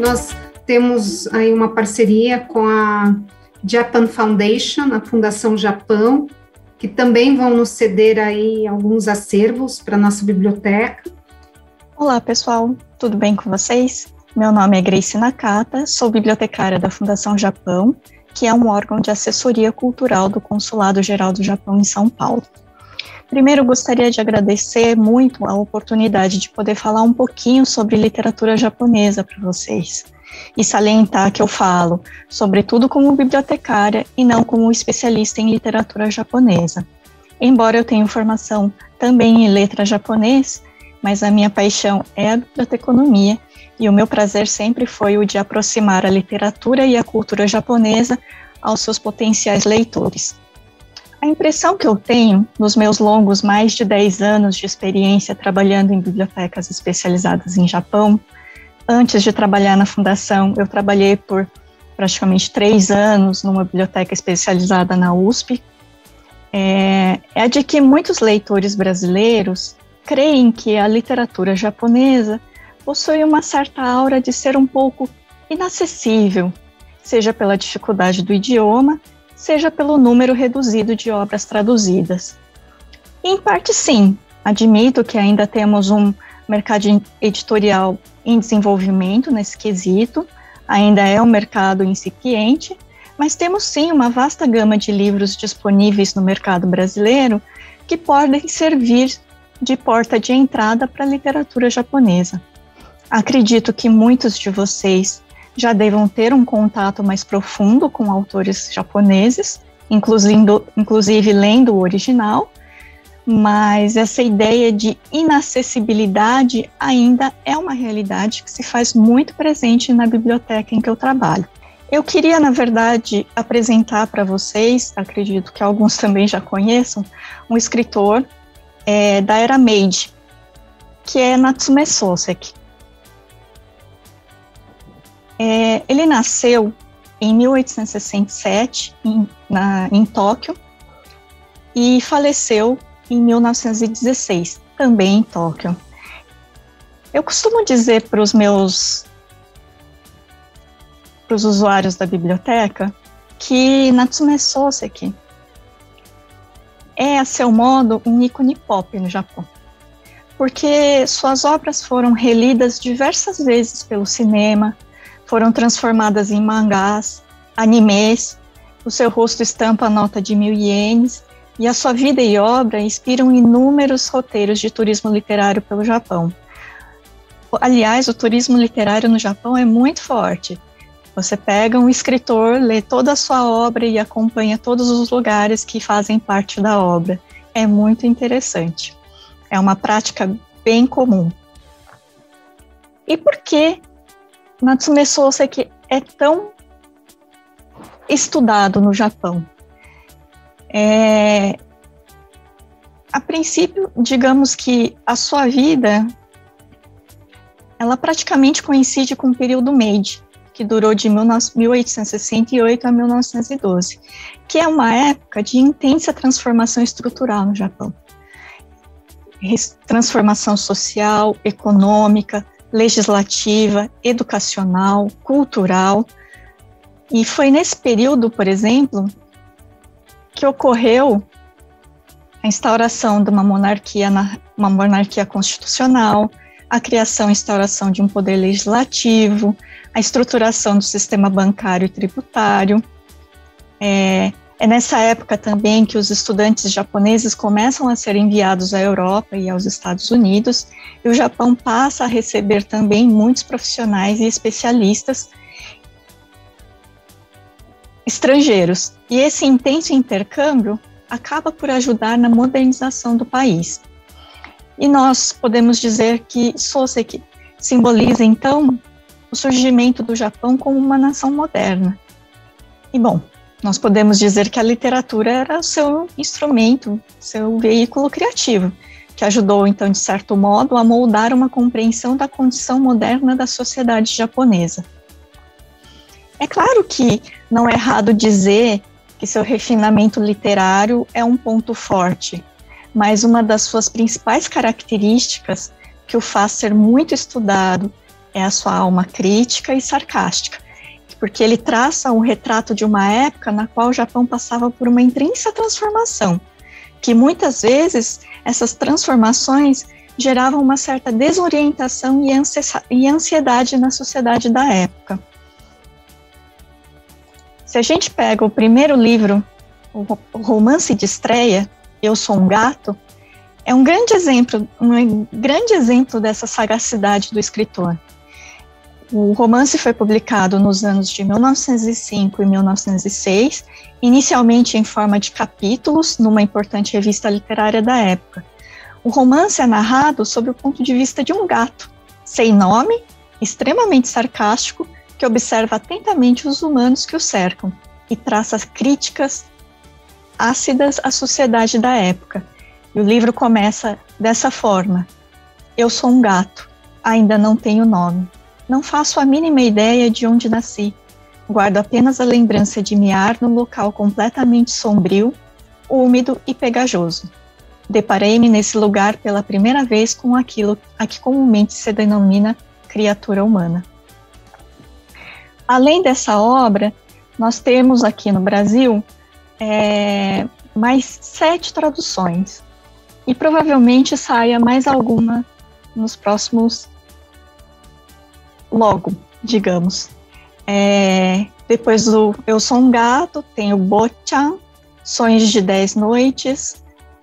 nós temos aí uma parceria com a Japan Foundation, a Fundação Japão, que também vão nos ceder aí alguns acervos para a nossa biblioteca. Olá, pessoal, tudo bem com vocês? Meu nome é Grace Nakata, sou bibliotecária da Fundação Japão, que é um órgão de assessoria cultural do Consulado Geral do Japão em São Paulo. Primeiro, gostaria de agradecer muito a oportunidade de poder falar um pouquinho sobre literatura japonesa para vocês e salientar que eu falo, sobretudo como bibliotecária e não como especialista em literatura japonesa. Embora eu tenha formação também em letra japonês, mas a minha paixão é a biblioteconomia e o meu prazer sempre foi o de aproximar a literatura e a cultura japonesa aos seus potenciais leitores. A impressão que eu tenho, nos meus longos mais de 10 anos de experiência trabalhando em bibliotecas especializadas em Japão, antes de trabalhar na Fundação, eu trabalhei por praticamente 3 anos numa biblioteca especializada na USP, é a de que muitos leitores brasileiros creem que a literatura japonesa possui uma certa aura de ser um pouco inacessível, seja pela dificuldade do idioma, seja pelo número reduzido de obras traduzidas. E, em parte, sim, admito que ainda temos um mercado editorial em desenvolvimento nesse quesito, ainda é um mercado incipiente, mas temos sim uma vasta gama de livros disponíveis no mercado brasileiro que podem servir de porta de entrada para a literatura japonesa. Acredito que muitos de vocês já devam ter um contato mais profundo com autores japoneses, inclusive lendo o original, mas essa ideia de inacessibilidade ainda é uma realidade que se faz muito presente na biblioteca em que eu trabalho. Eu queria, na verdade, apresentar para vocês, acredito que alguns também já conheçam, um escritor da era Meiji, que é Natsume Soseki. Ele nasceu em 1867 em Tóquio e faleceu em 1916, também em Tóquio. Eu costumo dizer para os usuários da biblioteca que Natsume Soseki é, a seu modo, um ícone pop no Japão, porque suas obras foram relidas diversas vezes pelo cinema, foram transformadas em mangás, animes, o seu rosto estampa a nota de 1.000 ienes, e a sua vida e obra inspiram inúmeros roteiros de turismo literário pelo Japão. Aliás, o turismo literário no Japão é muito forte. Você pega um escritor, lê toda a sua obra e acompanha todos os lugares que fazem parte da obra. É muito interessante. É uma prática bem comum. E por que Natsume Soseki é tão estudado no Japão? A princípio, digamos que a sua vida, ela praticamente coincide com o período Meiji, que durou de 1868 a 1912, que é uma época de intensa transformação estrutural no Japão. Transformação social, econômica, legislativa, educacional, cultural. E foi nesse período, por exemplo, que ocorreu a instauração de uma monarquia constitucional, a criação e instauração de um poder legislativo, a estruturação do sistema bancário e tributário. É nessa época também que os estudantes japoneses começam a ser enviados à Europa e aos Estados Unidos, e o Japão passa a receber também muitos profissionais e especialistas estrangeiros. E esse intenso intercâmbio acaba por ajudar na modernização do país. E nós podemos dizer que Soseki simboliza, então, o surgimento do Japão como uma nação moderna. E, bom, nós podemos dizer que a literatura era o seu instrumento, seu veículo criativo, que ajudou, então, de certo modo, a moldar uma compreensão da condição moderna da sociedade japonesa. É claro que não é errado dizer que seu refinamento literário é um ponto forte, mas uma das suas principais características, que o faz ser muito estudado é a sua alma crítica e sarcástica, porque ele traça um retrato de uma época na qual o Japão passava por uma intensa transformação, que muitas vezes essas transformações geravam uma certa desorientação e ansiedade na sociedade da época. Se a gente pega o primeiro livro, o romance de estreia, Eu Sou um Gato, é um grande exemplo dessa sagacidade do escritor. O romance foi publicado nos anos de 1905 e 1906, inicialmente em forma de capítulos, numa importante revista literária da época. O romance é narrado sob o ponto de vista de um gato, sem nome, extremamente sarcástico, que observa atentamente os humanos que o cercam e traça críticas ácidas à sociedade da época. E o livro começa dessa forma: Eu sou um gato, ainda não tenho nome. Não faço a mínima ideia de onde nasci. Guardo apenas a lembrança de miar num local completamente sombrio, úmido e pegajoso. Deparei-me nesse lugar pela primeira vez com aquilo a que comumente se denomina criatura humana. Além dessa obra, nós temos aqui no Brasil mais 7 traduções. E provavelmente saia mais alguma nos próximos, logo, digamos. Depois do Eu Sou um Gato, tem o Bochan, Sonhos de 10 Noites,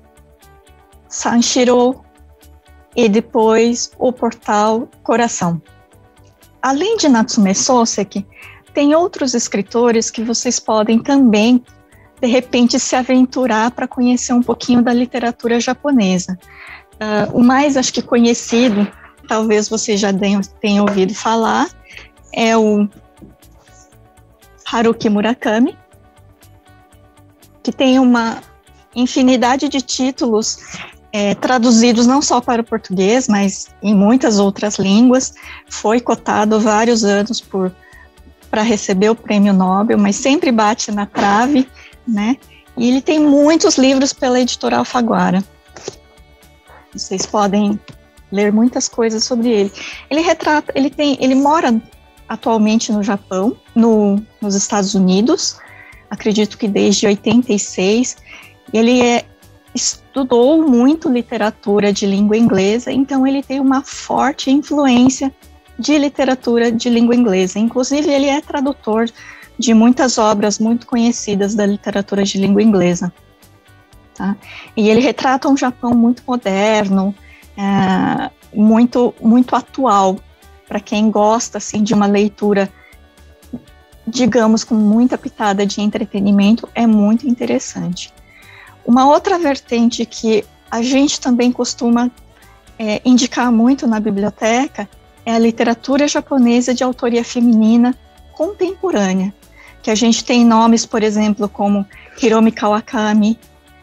Sanshiro e depois o Portal Coração. Além de Natsume Soseki, tem outros escritores que vocês podem também, de repente, se aventurar para conhecer um pouquinho da literatura japonesa. O mais, acho que, conhecido, talvez vocês já tenham ouvido falar, é o Haruki Murakami, que tem uma infinidade de títulos traduzidos não só para o português, mas em muitas outras línguas. Foi cotado vários anos para receber o prêmio Nobel, mas sempre bate na trave, né? E ele tem muitos livros pela editora Alfaguara. Vocês podem ler muitas coisas sobre ele. Ele mora atualmente no Japão, nos Estados Unidos, acredito que desde 86. Ele estudou muito literatura de língua inglesa, então ele tem uma forte influência de literatura de língua inglesa. Inclusive, ele é tradutor de muitas obras muito conhecidas da literatura de língua inglesa. Tá? E ele retrata um Japão muito moderno, muito, muito atual, para quem gosta assim, de uma leitura, digamos, com muita pitada de entretenimento, é muito interessante. Uma outra vertente que a gente também costuma indicar muito na biblioteca é a literatura japonesa de autoria feminina contemporânea, que a gente tem nomes, por exemplo, como Hiromi Kawakami,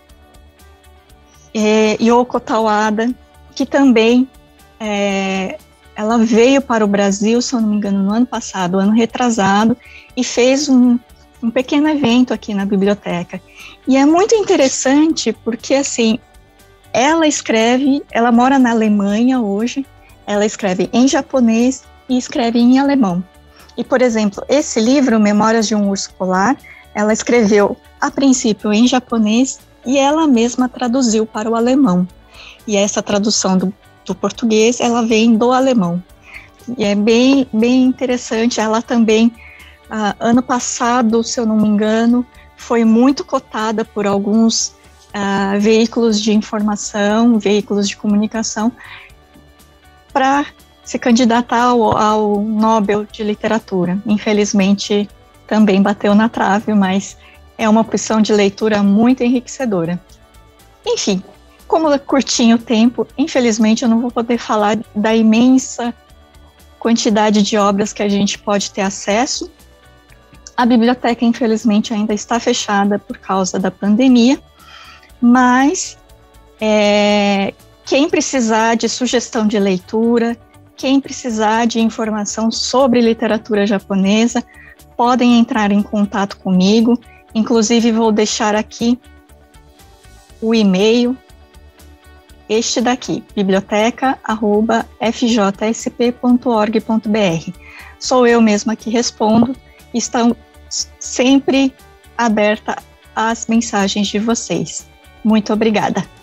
Yoko Tawada, que também ela veio para o Brasil, se eu não me engano, no ano passado, ano retrasado, e fez um pequeno evento aqui na biblioteca. E é muito interessante porque, assim, ela mora na Alemanha hoje, ela escreve em japonês e escreve em alemão. E, por exemplo, esse livro, Memórias de um Urso Polar, ela escreveu, a princípio, em japonês e ela mesma traduziu para o alemão. E essa tradução do português, ela vem do alemão. E é bem, bem interessante. Ela também, ano passado, se eu não me engano, foi muito cotada por alguns veículos de informação, veículos de comunicação, para se candidatar ao Nobel de Literatura. Infelizmente, também bateu na trave, mas é uma opção de leitura muito enriquecedora. Enfim, como é curtinho o tempo, infelizmente eu não vou poder falar da imensa quantidade de obras que a gente pode ter acesso. A biblioteca, infelizmente, ainda está fechada por causa da pandemia, mas quem precisar de sugestão de leitura, quem precisar de informação sobre literatura japonesa, podem entrar em contato comigo. Inclusive, vou deixar aqui o e-mail este daqui, biblioteca@fjsp.org.br. Sou eu mesma que respondo, estou sempre aberta às mensagens de vocês. Muito obrigada.